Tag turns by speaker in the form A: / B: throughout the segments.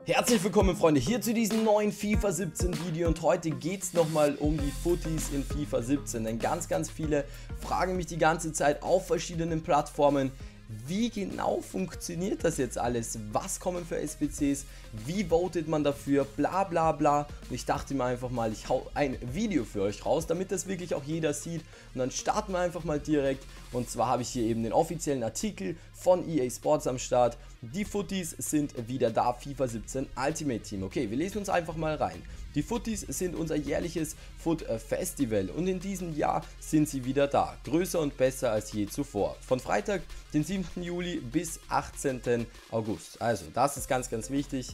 A: Herzlich willkommen Freunde, hier zu diesem neuen FIFA 17 Video und heute geht es nochmal um die Footies in FIFA 17, denn ganz viele fragen mich die ganze Zeit auf verschiedenen Plattformen, wie genau funktioniert das jetzt alles, was kommen für SBCs, wie votet man dafür, bla bla bla. Und ich dachte mir einfach mal, ich hau ein Video für euch raus, damit das wirklich auch jeder sieht, und dann starten wir einfach mal direkt. Und zwar habe ich hier eben den offiziellen Artikel von EA Sports am Start. Die Footies sind wieder da, FIFA 17 Ultimate Team. Okay, wir lesen uns einfach mal rein. Die Footies sind unser jährliches Foot Festival und in diesem Jahr sind sie wieder da, größer und besser als je zuvor. Von Freitag, den 7. Juli bis 18. August. Also das ist ganz wichtig,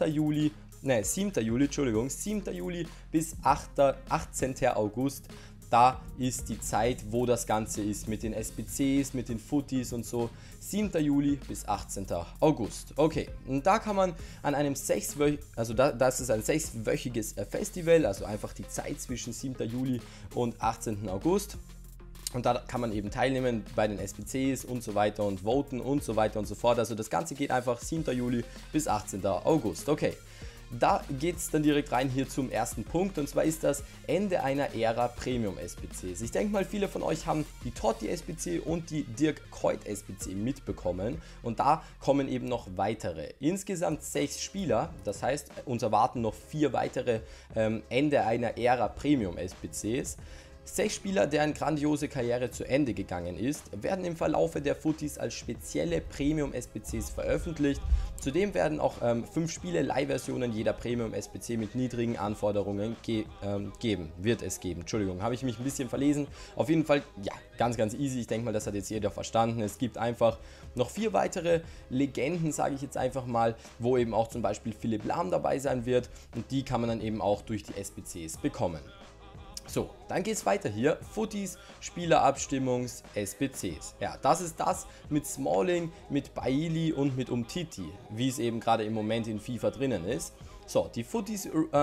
A: 7. Juli bis 18. August. Da ist die Zeit, wo das Ganze ist mit den SBCs, mit den Footies und so. 7. Juli bis 18. August. Okay, und da kann man an einem das ist ein 6-wöchiges Festival, also einfach die Zeit zwischen 7. Juli und 18. August. Und da kann man eben teilnehmen bei den SBCs und so weiter und voten und so weiter und so fort. Also das Ganze geht einfach 7. Juli bis 18. August. Okay. Da geht es dann direkt rein hier zum ersten Punkt, und zwar ist das Ende einer Ära Premium SBCs. Ich denke mal, viele von euch haben die Totti SBC und die Dirk Kuyt SBC mitbekommen, und da kommen eben noch weitere. Insgesamt 6 Spieler, das heißt, uns erwarten noch 4 weitere Ende einer Ära Premium SBCs. 6 Spieler, deren grandiose Karriere zu Ende gegangen ist, werden im Verlaufe der Footies als spezielle Premium-SBCs veröffentlicht. Zudem werden auch 5 Spiele-Leihversionen jeder Premium-SBC mit niedrigen Anforderungen geben. Entschuldigung, habe ich mich ein bisschen verlesen. Auf jeden Fall, ja, ganz easy. Ich denke mal, das hat jetzt jeder verstanden. Es gibt einfach noch 4 weitere Legenden, sage ich jetzt einfach mal, wo eben auch zum Beispiel Philipp Lahm dabei sein wird, und die kann man dann eben auch durch die SBCs bekommen. So, dann geht es weiter hier, Footies, Spielerabstimmungs-SBCs. Ja, das ist das mit Smalling, mit Bailly und mit Umtiti, wie es eben gerade im Moment in FIFA drinnen ist. So, die Footies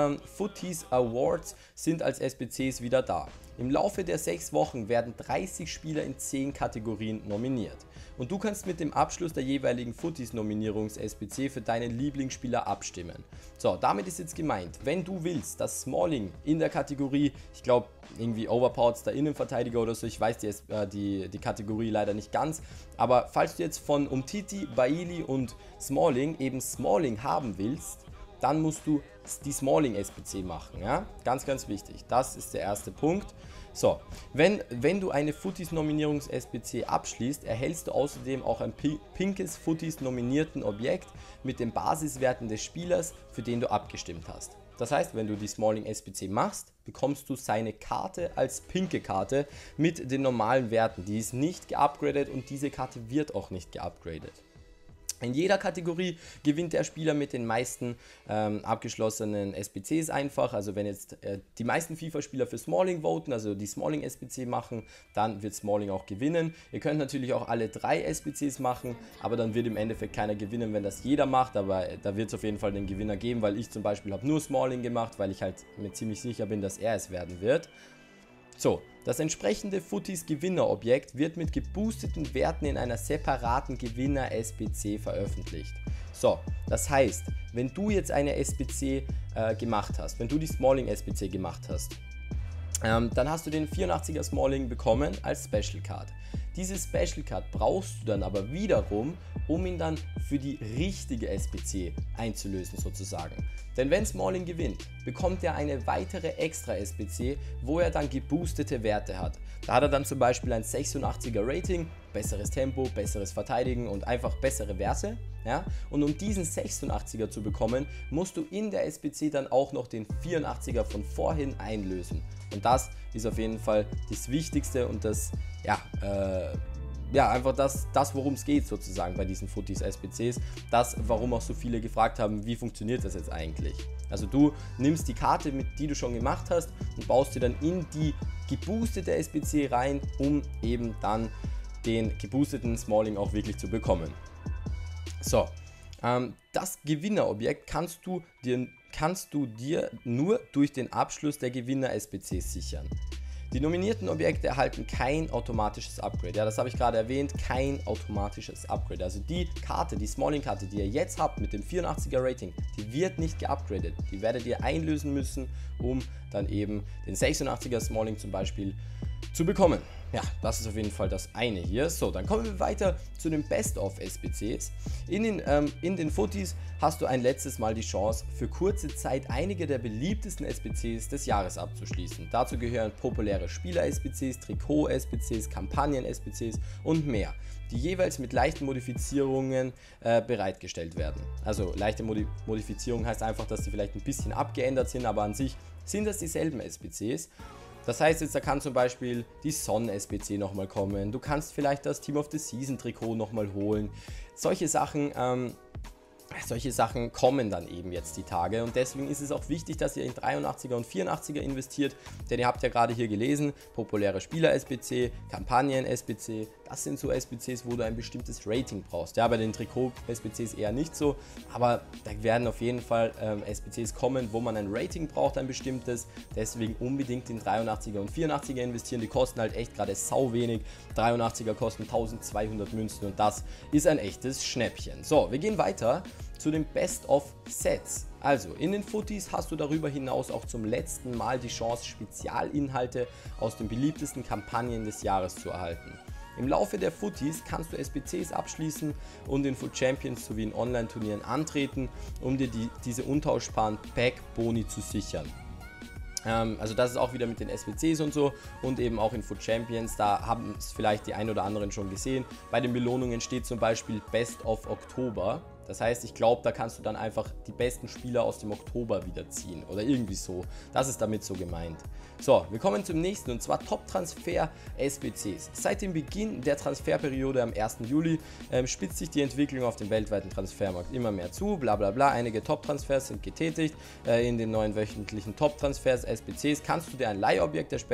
A: Awards sind als SBCs wieder da. Im Laufe der 6 Wochen werden 30 Spieler in 10 Kategorien nominiert. Und du kannst mit dem Abschluss der jeweiligen Footies-Nominierungs-SBC für deinen Lieblingsspieler abstimmen. So, damit ist jetzt gemeint, wenn du willst, dass Smalling in der Kategorie, ich glaube irgendwie Overpowered der Innenverteidiger oder so, ich weiß die Kategorie leider nicht ganz, aber falls du jetzt von Umtiti, Bailly und Smalling eben Smalling haben willst, dann musst du die Smalling SBC machen, ja? Ganz wichtig, das ist der erste Punkt. So, wenn du eine Footies Nominierungs SBC abschließt, erhältst du außerdem auch ein pinkes Footies nominierten Objekt mit den Basiswerten des Spielers, für den du abgestimmt hast. Das heißt, wenn du die Smalling SBC machst, bekommst du seine Karte als pinke Karte mit den normalen Werten. Die ist nicht geupgradet und diese Karte wird auch nicht geupgradet. In jeder Kategorie gewinnt der Spieler mit den meisten abgeschlossenen SBCs einfach. Also wenn jetzt die meisten FIFA-Spieler für Smalling voten, also die Smalling SBC machen, dann wird Smalling auch gewinnen. Ihr könnt natürlich auch alle 3 SBCs machen, aber dann wird im Endeffekt keiner gewinnen, wenn das jeder macht. Aber da wird es auf jeden Fall den Gewinner geben, weil ich zum Beispiel habe nur Smalling gemacht, weil ich halt mir ziemlich sicher bin, dass er es werden wird. So, das entsprechende Footies Gewinnerobjekt wird mit geboosteten Werten in einer separaten Gewinner-SBC veröffentlicht. So, das heißt, wenn du jetzt eine SBC gemacht hast, wenn du die Smalling SBC gemacht hast, dann hast du den 84er Smalling bekommen als Special Card. Diese Special Card brauchst du dann aber wiederum, um ihn dann für die richtige SBC einzulösen sozusagen. Denn wenn Smalling gewinnt, bekommt er eine weitere extra SBC, wo er dann geboostete Werte hat. Da hat er dann zum Beispiel ein 86er Rating, besseres Tempo, besseres Verteidigen und einfach bessere Werte. Ja? Und um diesen 86er zu bekommen, musst du in der SBC dann auch noch den 84er von vorhin einlösen. Und das ist auf jeden Fall das Wichtigste und das, einfach das worum es geht sozusagen bei diesen Footies SBCs. Das, warum auch so viele gefragt haben, wie funktioniert das jetzt eigentlich? Also du nimmst die Karte, die du schon gemacht hast, und baust sie dann in die geboostete SBC rein, um eben dann den geboosteten Smalling auch wirklich zu bekommen. So, das Gewinnerobjekt kannst du dir nur durch den Abschluss der Gewinner-SBCs sichern. Die nominierten Objekte erhalten kein automatisches Upgrade. Ja, das habe ich gerade erwähnt, kein automatisches Upgrade. Also die Karte, die Smalling-Karte, die ihr jetzt habt mit dem 84er Rating, die wird nicht geupgradet. Die werdet ihr einlösen müssen, um dann eben den 86er Smalling zum Beispiel zu bekommen. Ja, das ist auf jeden Fall das eine hier. So, dann kommen wir weiter zu den Best-of-SBCs. In den Footies hast du ein letztes Mal die Chance, für kurze Zeit einige der beliebtesten SBCs des Jahres abzuschließen. Dazu gehören populäre Spieler-SBCs, Trikot-SBCs, Kampagnen-SBCs und mehr, die jeweils mit leichten Modifizierungen bereitgestellt werden. Also leichte Modifizierung heißt einfach, dass sie vielleicht ein bisschen abgeändert sind, aber an sich sind das dieselben SBCs. Das heißt jetzt, da kann zum Beispiel die Sonnen-SBC nochmal kommen, du kannst vielleicht das Team of the Season Trikot nochmal holen. Solche Sachen kommen dann eben jetzt die Tage und deswegen ist es auch wichtig, dass ihr in 83er und 84er investiert, denn ihr habt ja gerade hier gelesen, populäre Spieler-SBC, Kampagnen-SBC, das sind so SBCs, wo du ein bestimmtes Rating brauchst. Ja, bei den Trikot-SBCs eher nicht so, aber da werden auf jeden Fall SBCs kommen, wo man ein Rating braucht, ein bestimmtes, deswegen unbedingt in 83er und 84er investieren, die kosten halt echt gerade sau wenig, 83er kosten 1200 Münzen und das ist ein echtes Schnäppchen. So, wir gehen weiter zu den Best-of-Sets. Also, in den Footies hast du darüber hinaus auch zum letzten Mal die Chance, Spezialinhalte aus den beliebtesten Kampagnen des Jahres zu erhalten. Im Laufe der Footies kannst du SBCs abschließen und in Foot Champions sowie in Online-Turnieren antreten, um dir diese untauschbaren Pack-Boni zu sichern. Also das ist auch wieder mit den SBCs und so und eben auch in Foot Champions, da haben es vielleicht die ein oder anderen schon gesehen. Bei den Belohnungen steht zum Beispiel Best of Oktober. Das heißt, ich glaube, da kannst du dann einfach die besten Spieler aus dem Oktober wieder ziehen oder irgendwie so. Das ist damit so gemeint. So, wir kommen zum nächsten und zwar Top-Transfer-SBCs. Seit dem Beginn der Transferperiode am 1. Juli spitzt sich die Entwicklung auf dem weltweiten Transfermarkt immer mehr zu. Bla bla bla, einige Top-Transfers sind getätigt. In den neuen wöchentlichen Top-Transfers SBCs kannst du dir ein Leihobjekt der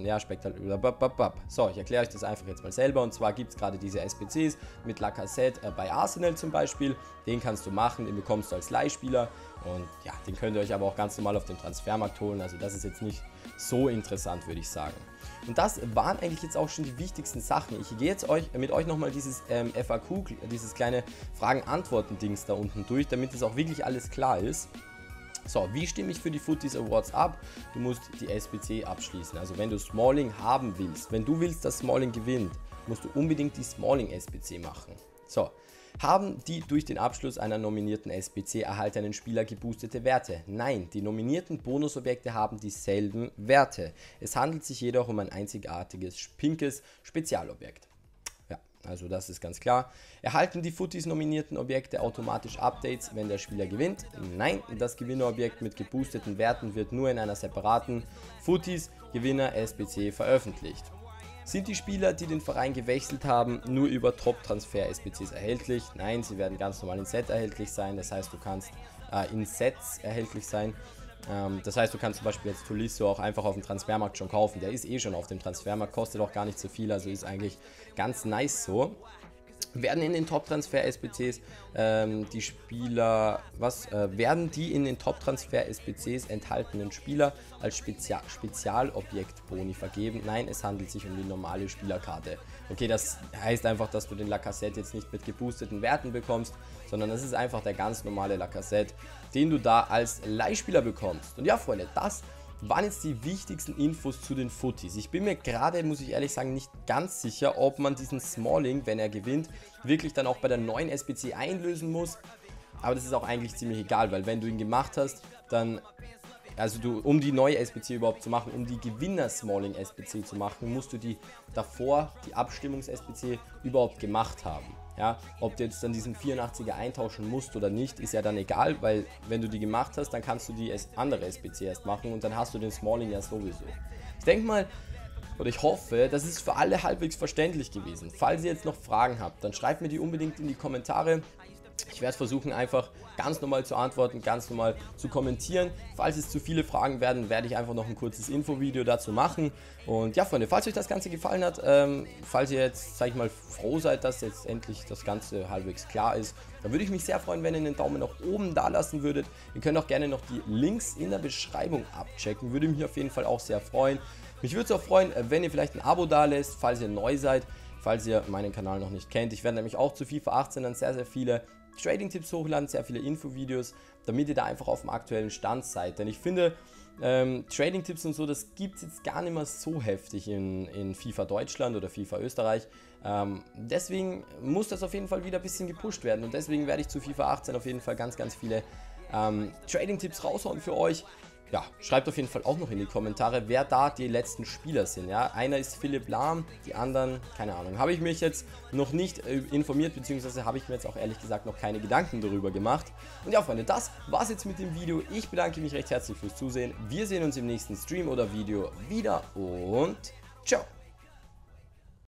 A: So, ich erkläre euch das einfach jetzt mal selber und zwar gibt es gerade diese SBCs mit Lacazette bei Arsenal zum Beispiel. Den kannst du machen, den bekommst du als Leihspieler und ja, den könnt ihr euch aber auch ganz normal auf dem Transfermarkt holen, also das ist jetzt nicht so interessant, würde ich sagen. Und das waren eigentlich jetzt auch schon die wichtigsten Sachen. Ich gehe jetzt mit euch nochmal dieses FAQ, dieses kleine Fragen-Antworten-Dings da unten durch, damit es auch wirklich alles klar ist. So, wie stimme ich für die Footies Awards ab? Du musst die SBC abschließen, also wenn du Smalling haben willst, wenn du willst, dass Smalling gewinnt, musst du unbedingt die Smalling SBC machen. So. Haben die durch den Abschluss einer nominierten SBC erhaltenen Spieler geboostete Werte? Nein, die nominierten Bonusobjekte haben dieselben Werte. Es handelt sich jedoch um ein einzigartiges, pinkes Spezialobjekt. Ja, also das ist ganz klar. Erhalten die Footies nominierten Objekte automatisch Updates, wenn der Spieler gewinnt? Nein, das Gewinnerobjekt mit geboosteten Werten wird nur in einer separaten Footies Gewinner SBC veröffentlicht. Sind die Spieler, die den Verein gewechselt haben, nur über Top-Transfer-SBCs erhältlich? Nein, sie werden ganz normal in Set erhältlich sein, das heißt, du kannst in Sets erhältlich sein. Das heißt, du kannst zum Beispiel jetzt Tolisso auch einfach auf dem Transfermarkt schon kaufen. Der ist eh schon auf dem Transfermarkt, kostet auch gar nicht so viel, also ist eigentlich ganz nice so. Werden in den Top-Transfer-SBCs die Spieler, werden die in den Top-Transfer-SBCs enthaltenen Spieler als Spezialobjekt-Boni vergeben? Nein, es handelt sich um die normale Spielerkarte. Okay, das heißt einfach, dass du den Lacazette jetzt nicht mit geboosteten Werten bekommst, sondern es ist einfach der ganz normale Lacazette, den du da als Leihspieler bekommst. Und ja, Freunde, das waren jetzt die wichtigsten Infos zu den Footies. Ich bin mir gerade, muss ich ehrlich sagen, nicht ganz sicher, ob man diesen Smalling, wenn er gewinnt, wirklich dann auch bei der neuen SBC einlösen muss. Aber das ist auch eigentlich ziemlich egal, weil wenn du ihn gemacht hast, dann, also um die neue SBC überhaupt zu machen, um die Gewinner-Smalling SBC zu machen, musst du die Abstimmungs-SBC überhaupt gemacht haben. Ja, ob du jetzt dann diesen 84er eintauschen musst oder nicht, ist ja dann egal, weil wenn du die gemacht hast, dann kannst du die andere SBC erst machen und dann hast du den Smalling ja sowieso. Ich denke mal, oder ich hoffe, das ist für alle halbwegs verständlich gewesen. Falls ihr jetzt noch Fragen habt, dann schreibt mir die unbedingt in die Kommentare. Ich werde versuchen, einfach ganz normal zu antworten, ganz normal zu kommentieren. Falls es zu viele Fragen werden, werde ich einfach noch ein kurzes Infovideo dazu machen. Und ja, Freunde, falls euch das Ganze gefallen hat, falls ihr jetzt, sag ich mal, froh seid, dass jetzt endlich das Ganze halbwegs klar ist, dann würde ich mich sehr freuen, wenn ihr einen Daumen nach oben da lassen würdet. Ihr könnt auch gerne noch die Links in der Beschreibung abchecken, würde mich auf jeden Fall auch sehr freuen. Mich würde es auch freuen, wenn ihr vielleicht ein Abo da lässt, falls ihr neu seid, falls ihr meinen Kanal noch nicht kennt. Ich werde nämlich auch zu FIFA 18 dann sehr, sehr viele Trading-Tipps hochladen, sehr viele Infovideos, damit ihr da einfach auf dem aktuellen Stand seid. Denn ich finde, Trading-Tipps und so, das gibt es jetzt gar nicht mehr so heftig in FIFA Deutschland oder FIFA Österreich. Deswegen muss das auf jeden Fall wieder ein bisschen gepusht werden und deswegen werde ich zu FIFA 18 auf jeden Fall ganz, ganz viele Trading-Tipps raushauen für euch. Ja, schreibt auf jeden Fall auch noch in die Kommentare, wer da die letzten Spieler sind. Ja, einer ist Philipp Lahm, die anderen, keine Ahnung. Habe ich mich jetzt noch nicht informiert, beziehungsweise habe ich mir jetzt auch ehrlich gesagt noch keine Gedanken darüber gemacht. Und ja, Freunde, das war's jetzt mit dem Video. Ich bedanke mich recht herzlich fürs Zusehen. Wir sehen uns im nächsten Stream oder Video wieder und ciao!